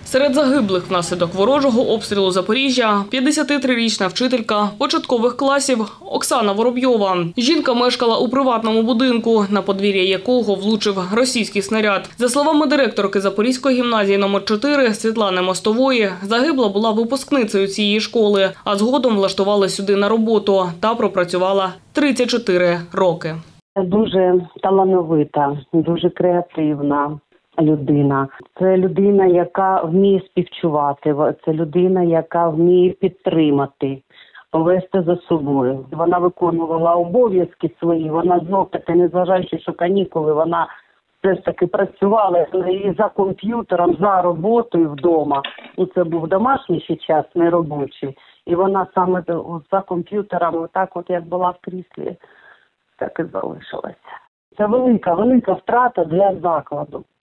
Серед загиблих внаслідок ворожого обстрілу Запоріжжя 53-річна вчителька початкових класів Оксана Воробйова. Жінка мешкала у приватному будинку, на подвір'я якого влучив російський снаряд. За словами директорки Запорізької гімназії номер 4 Світлани Мостової, загибла була випускницею цієї школи, а згодом влаштували сюди на роботу та пропрацювала 34 роки. Дуже талановита, дуже креативна людина. Це людина, яка вміє співчувати, це людина, яка вміє підтримати, повести за собою. Вона виконувала обов'язки свої, вона знов-таки, незважаючи, що канікули, вона все ж таки працювала і за комп'ютером, за роботою вдома. Це був домашній ще час, не робочий. І вона саме за комп'ютером, отак от як була в кріслі, так і залишилася. Це велика втрата для закладу.